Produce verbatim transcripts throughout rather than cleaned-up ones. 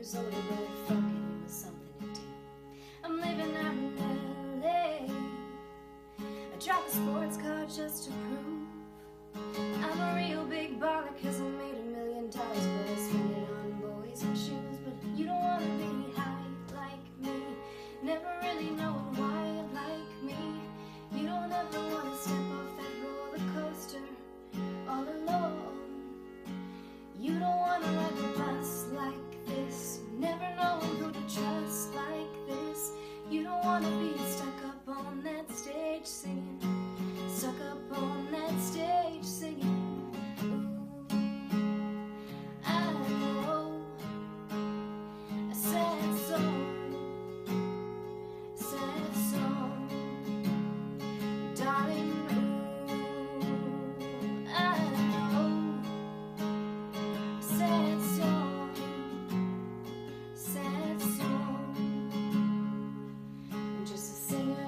years older, but fuck it, it was something to do. I'm living out in L A. I drive a sports car just to prove I'm a real big baller, cause I made a million dollars, but I spend it on boys and shoes. But you don't wanna be high like me, never really knowing why like me. You don't ever wanna step off that roller coaster all alone. You don't wanna ride the bus like this, never knowing who to trust like this. You don't wanna be stuck up on that stage singing, stuck up on that stage singing. Ooh, I know a sad song, sad song, darling. Ooh, I know a sad song, sad song. I'm just a singer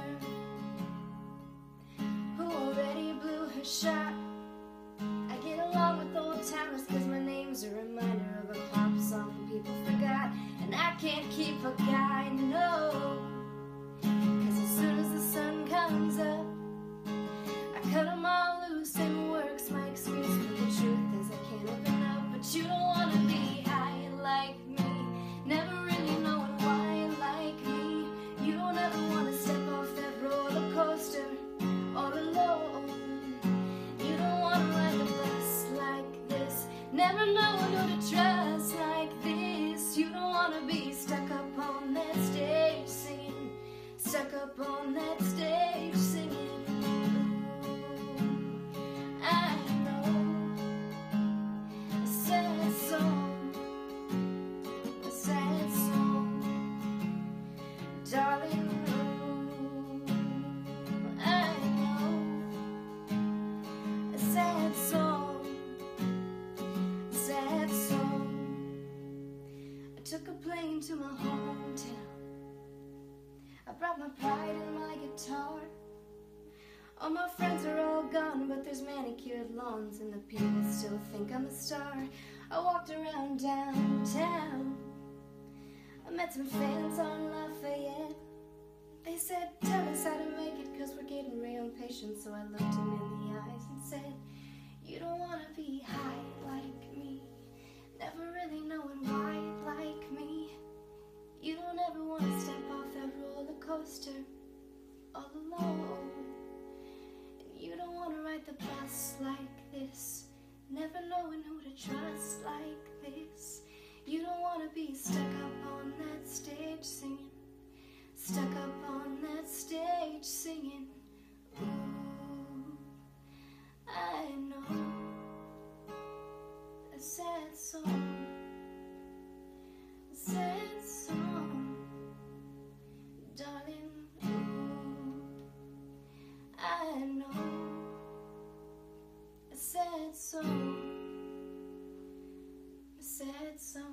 who already blew her shot. I get along with old timers cause my name's a reminder of a pop song people forgot. And I can't keep a guy, no, cause as soon as the sun comes up, I cut them all loose and work's my excuse. But the truth is I can't open up. But you don't wanna be high like me, never really knowing why like me. You don't ever wanna step off that roller coaster all alone. You don't wanna ride the bus like this, never knowing who to trust like this. You don't wanna be stuck up on that stage singing, stuck up on that stage singing. Ooh, I know a sad song, a sad song, darling. Ooh, I know a sad song, a sad song. I took a plane to my hometown. I brought my pride and my guitar. All my friends are all gone, but there's manicured lawns and the people still think I'm a star. I walked around downtown. I met some fans on Lafayette. They said, tell us how to make it, cause we're getting real impatient. So I looked them in the eyes and said, you don't wanna be high like me, never really knowing why like me. You don't ever wanna step off that roller coaster all alone. And you don't wanna ride the bus like this, never knowing who to trust like this. You don't wanna be stuck up on that stage singing, stuck up on that stage singing. Ooh, I know a sad song, a sad song, darling. Ooh, I know a sad song, a sad song.